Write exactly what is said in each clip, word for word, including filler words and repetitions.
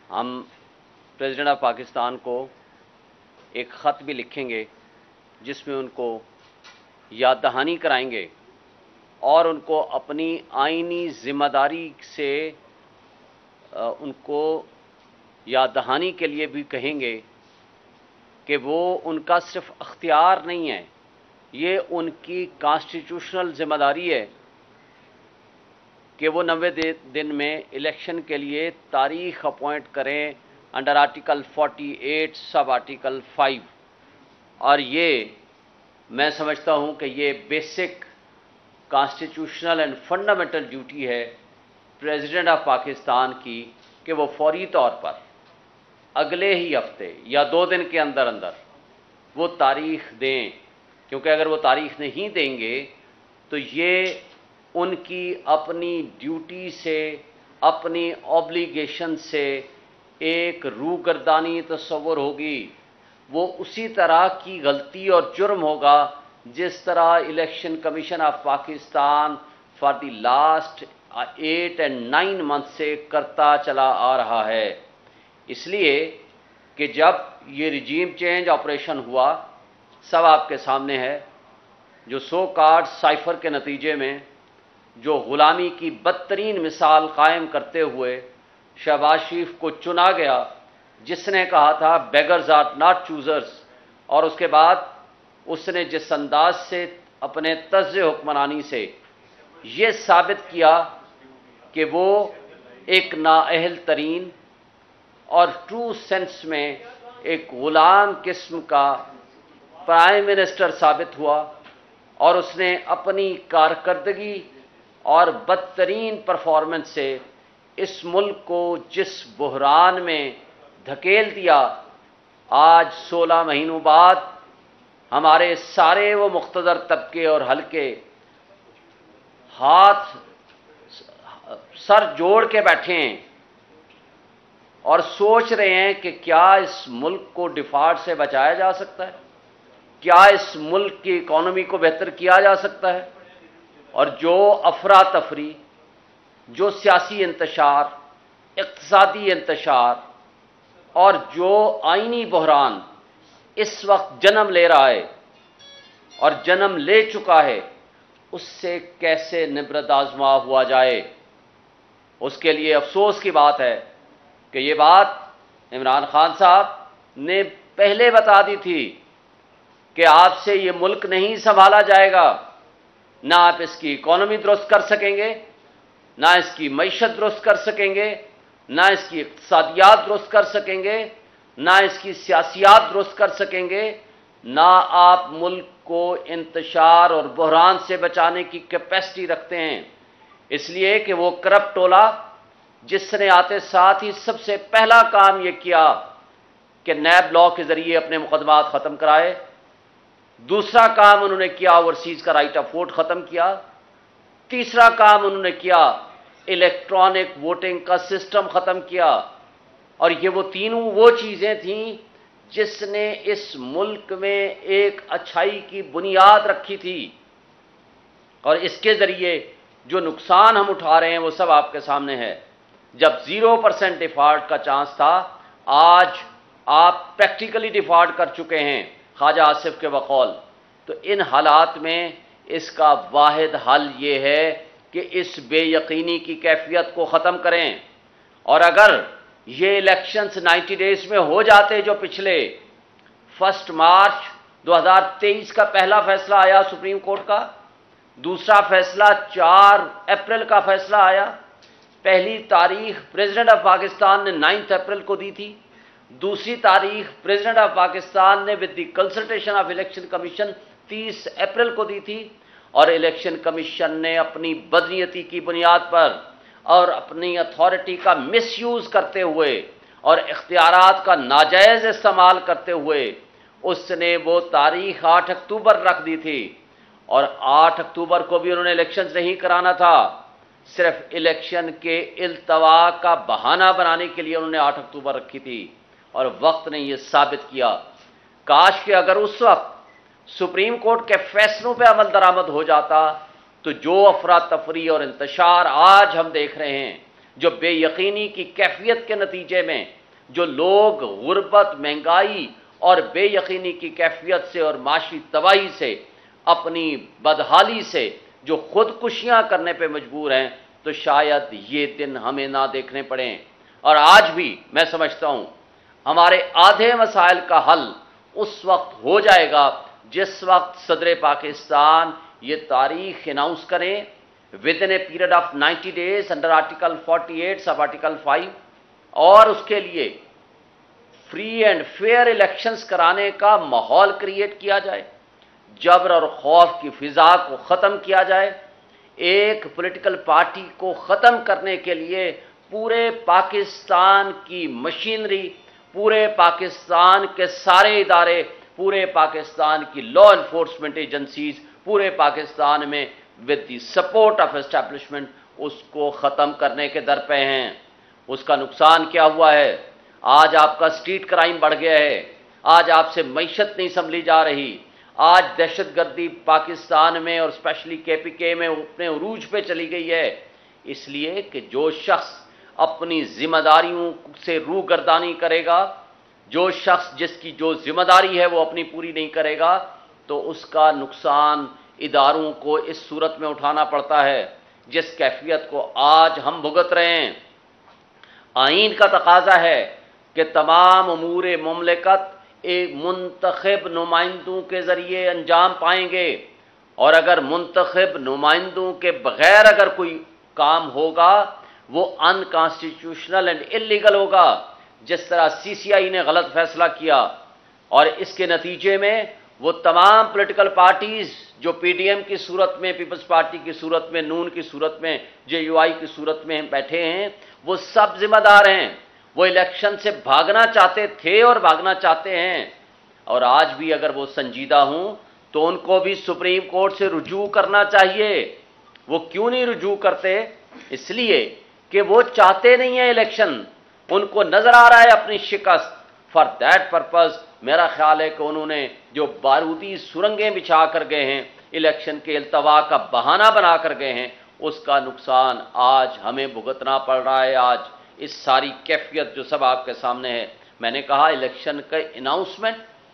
हम president of Pakistan को एक ख़त भी लिखेंगे जिसमें उनको याद दहानी कराएंगे और उनको अपनी आईनी ज़िम्मेदारी से उनको याद दहानी के लिए भी कहेंगे कि वो उनका सिर्फ अख्तियार नहीं है, ये उनकी कॉन्स्टिट्यूशनल ज़िम्मेदारी है कि वो नब्बे दिन में इलेक्शन के लिए तारीख अपॉइंट करें अंडर आर्टिकल अड़तालीस सब आर्टिकल फाइव। और ये मैं समझता हूँ कि ये basic constitutional and fundamental duty है प्रेसिडेंट ऑफ पाकिस्तान की कि वो फौरी तौर पर अगले ही हफ्ते या दो दिन के अंदर अंदर वो तारीख दें, क्योंकि अगर वो तारीख नहीं देंगे तो ये उनकी अपनी ड्यूटी से, अपनी ऑब्लिगेशन से एक रूगर्दानी तस्वुर होगी। वो उसी तरह की गलती और जुर्म होगा जिस तरह election commission of Pakistan for the last eight and nine month से करता चला आ रहा है। इसलिए कि जब ये रिजीम चेंज ऑपरेशन हुआ, सब आपके सामने है, जो सो कार्ड साइफर के नतीजे में जो ग़ुलामी की बदतरीन मिसाल कायम करते हुए शहबाज शरीफ को चुना गया, जिसने कहा था बेगर्स आर नॉट चूज़र्स, और उसके बाद उसने जिस अंदाज से अपने तर्ज़ हुक्मरानी से ये साबित किया कि वो एक नाअहल तरीन और ट्रू सेंस में एक ग़ुलाम किस्म का प्राइम मिनिस्टर साबित हुआ, और उसने अपनी कारकर्दगी और बदतरीन परफॉर्मेंस से इस मुल्क को जिस बुहरान में धकेल दिया, आज सोलह महीनों बाद हमारे सारे वो मुख्तदर तबके और हल्के हाथ सर जोड़ के बैठे हैं और सोच रहे हैं कि क्या इस मुल्क को डिफॉल्ट से बचाया जा सकता है, क्या इस मुल्क की इकॉनमी को बेहतर किया जा सकता है। और जो अफरा तफरी, जो सियासी इंतशार, इक़्तिसादी इंतशार और जो आइनी बहरान इस वक्त जन्म ले रहा है और जन्म ले चुका है, उससे कैसे निबरत आज़मा हुआ जाए। उसके लिए अफसोस की बात है कि ये बात इमरान खान साहब ने पहले बता दी थी कि आपसे ये मुल्क नहीं संभाला जाएगा, ना आप इसकी इकॉनमी दुरुस्त कर सकेंगे, ना इसकी मईशत दुरुस्त कर सकेंगे, ना इसकी इक़्तिसादियात दुरुस्त कर सकेंगे, ना इसकी सियासियात दुरुस्त कर सकेंगे, ना आप मुल्क को इंतशार और बहरान से बचाने की कैपेसिटी रखते हैं। इसलिए कि वो करप्ट टोला जिसने आते साथ ही सबसे पहला काम ये किया कि नैब लॉ के ज़रिए अपने मुकदमात ख़त्म कराए, दूसरा काम उन्होंने किया ओवरसीज़ का राइट ऑफ वोट ख़त्म किया, तीसरा काम उन्होंने किया इलेक्ट्रॉनिक वोटिंग का सिस्टम ख़त्म किया। और ये वो तीनों वो चीज़ें थीं जिसने इस मुल्क में एक अच्छाई की बुनियाद रखी थी, और इसके ज़रिए जो नुकसान हम उठा रहे हैं वो सब आपके सामने है। जब ज़ीरो परसेंट डिफ़ॉल्ट का चांस था, आज आप प्रैक्टिकली डिफ़ॉल्ट कर चुके हैं ख्वाजा आसिफ के बकौल। तो इन हालात में इसका वाहिद हल ये है कि इस बेयकीनी की कैफियत को ख़त्म करें। और अगर ये इलेक्शंस नब्बे डेज में हो जाते, जो पिछले फर्स्ट मार्च दो हज़ार तेईस का पहला फैसला आया सुप्रीम कोर्ट का, दूसरा फैसला चार अप्रैल का फैसला आया, पहली तारीख प्रेसिडेंट ऑफ पाकिस्तान ने नाइन्थ अप्रैल को दी थी, दूसरी तारीख प्रेसिडेंट ऑफ पाकिस्तान ने with the consultation of election commission तीस अप्रैल को दी थी, और इलेक्शन कमीशन ने अपनी बदनीयती की बुनियाद पर और अपनी अथॉरिटी का मिसयूज करते हुए और इख्तियारात का नाजायज़ इस्तेमाल करते हुए उसने वो तारीख आठ अक्टूबर रख दी थी। और आठ अक्टूबर को भी उन्होंने इलेक्शंस नहीं कराना था, सिर्फ इलेक्शन के इल्तवा का बहाना बनाने के लिए उन्होंने आठ अक्टूबर रखी थी, और वक्त ने यह साबित किया। काश कि अगर उस वक्त सुप्रीम कोर्ट के फैसलों पर अमल दरामद हो जाता तो जो अफरा तफरी और इंतशार आज हम देख रहे हैं, जो बेयकीनी की कैफियत के नतीजे में जो लोग गुर्बत, महंगाई और बेयकीनी की कैफियत से और माशी तबाही से, अपनी बदहाली से जो खुदकुशियां करने पे मजबूर हैं, तो शायद ये दिन हमें ना देखने पड़े। और आज भी मैं समझता हूं हमारे आधे मसाइल का हल उस वक्त हो जाएगा जिस वक्त सदर पाकिस्तान ये तारीख अनाउंस करें within a period of ninety days under article forty eight sub article five, और उसके लिए फ्री एंड फेयर इलेक्शंस कराने का माहौल क्रिएट किया जाए, जबर और खौफ की फिजा को ख़त्म किया जाए। एक पॉलिटिकल पार्टी को ख़त्म करने के लिए पूरे पाकिस्तान की मशीनरी, पूरे पाकिस्तान के सारे इदारे, पूरे पाकिस्तान की लॉ एनफोर्समेंट एजेंसीज, पूरे पाकिस्तान में with the support of establishment उसको ख़त्म करने के दर पे हैं। उसका नुकसान क्या हुआ है? आज आपका स्ट्रीट क्राइम बढ़ गया है, आज आपसे मईशत नहीं संभली जा रही, आज दहशतगर्दी पाकिस्तान में और स्पेशली के पी के में अपने उरूज पे चली गई है, इसलिए कि जो शख्स अपनी जिम्मेदारियों से रूगर्दानी करेगा, जो शख्स जिसकी जो जिम्मेदारी है वो अपनी पूरी नहीं करेगा, तो उसका नुकसान इदारों को इस सूरत में उठाना पड़ता है जिस कैफियत को आज हम भुगत रहे हैं। आईन का तकाजा है कि तमाम अमूर मुमलिकत एक मुंतखब नुमाइंदों के जरिए अंजाम पाएंगे, और अगर मुंतखब नुमाइंदों के बगैर अगर कोई काम होगा वो अनकॉन्स्टिट्यूशनल एंड इलीगल होगा, जिस तरह सी सी आई ने गलत फैसला किया। और इसके नतीजे में वो तमाम पॉलिटिकल पार्टीज जो पी डी एम की सूरत में, पीपल्स पार्टी की सूरत में, नून की सूरत में, जे यू आई की सूरत में बैठे हैं, वो सब जिम्मेदार हैं। वो इलेक्शन से भागना चाहते थे और भागना चाहते हैं, और आज भी अगर वो संजीदा हों तो उनको भी सुप्रीम कोर्ट से रुजू करना चाहिए। वो क्यों नहीं रुजू करते? इसलिए कि वो चाहते नहीं है इलेक्शन, उनको नजर आ रहा है अपनी शिकस्त। फॉर दैट पर्पज मेरा ख्याल है कि उन्होंने जो बारूदी सुरंगें बिछा कर गए हैं, इलेक्शन के इल्तवा का बहाना बना कर गए हैं, उसका नुकसान आज हमें भुगतना पड़ रहा है। आज इस सारी कैफियत जो सब आपके सामने है, मैंने कहा इलेक्शन का अनाउंसमेंट,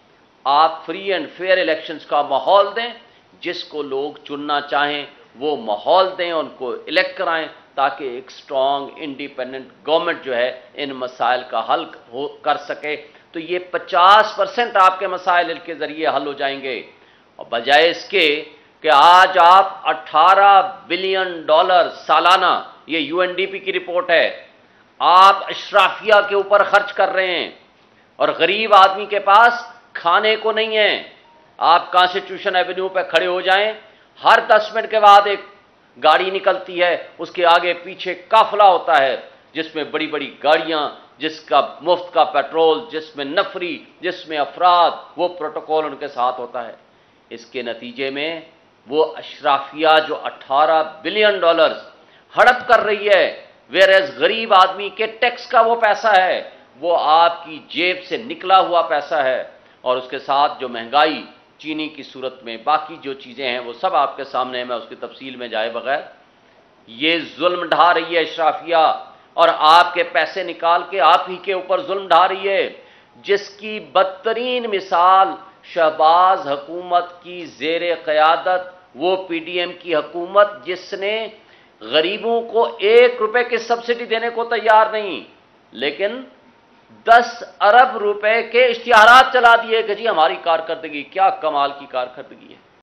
आप फ्री एंड फेयर इलेक्शंस का माहौल दें, जिसको लोग चुनना चाहें वो माहौल दें, उनको इलेक्ट कराएं, ताकि एक स्ट्रॉन्ग इंडिपेंडेंट गवर्नमेंट जो है इन मसाइल का हल हो कर सके। तो ये पचास परसेंट आपके मसाइल के जरिए हल हो जाएंगे, और बजाय इसके कि आज आप अठारह बिलियन डॉलर सालाना, ये यू एन डी पी की रिपोर्ट है, आप अशराफिया के ऊपर खर्च कर रहे हैं, और गरीब आदमी के पास खाने को नहीं है। आप कॉन्स्टिट्यूशन एवेन्यू पे खड़े हो जाएं, हर दस मिनट के बाद एक गाड़ी निकलती है, उसके आगे पीछे काफिला होता है जिसमें बड़ी बड़ी गाड़ियां, जिसका मुफ्त का पेट्रोल, जिसमें नफरी, जिसमें अफराद, वो प्रोटोकॉल उनके साथ होता है। इसके नतीजे में वो अशराफिया जो अठारह बिलियन डॉलर्स हड़प कर रही है, वेयर एज गरीब आदमी के टैक्स का वो पैसा है, वो आपकी जेब से निकला हुआ पैसा है। और उसके साथ जो महंगाई चीनी की सूरत में, बाकी जो चीज़ें हैं वो सब आपके सामने है, मैं उसकी तफसील में जाए बगैर, ये जुल्म ढा रही है अशराफिया, और आपके पैसे निकाल के आप ही के ऊपर जुल्म ढा रही है, जिसकी बदतरीन मिसाल शहबाज हुकूमत की जेर क़यादत वो पी डी एम की हुकूमत, जिसने गरीबों को एक रुपए की सब्सिडी देने को तैयार नहीं, लेकिन दस अरब रुपए के इश्तिहारात चला दिए कि जी हमारी कारकर्दगी। क्या कमाल की कारकर्दगी है।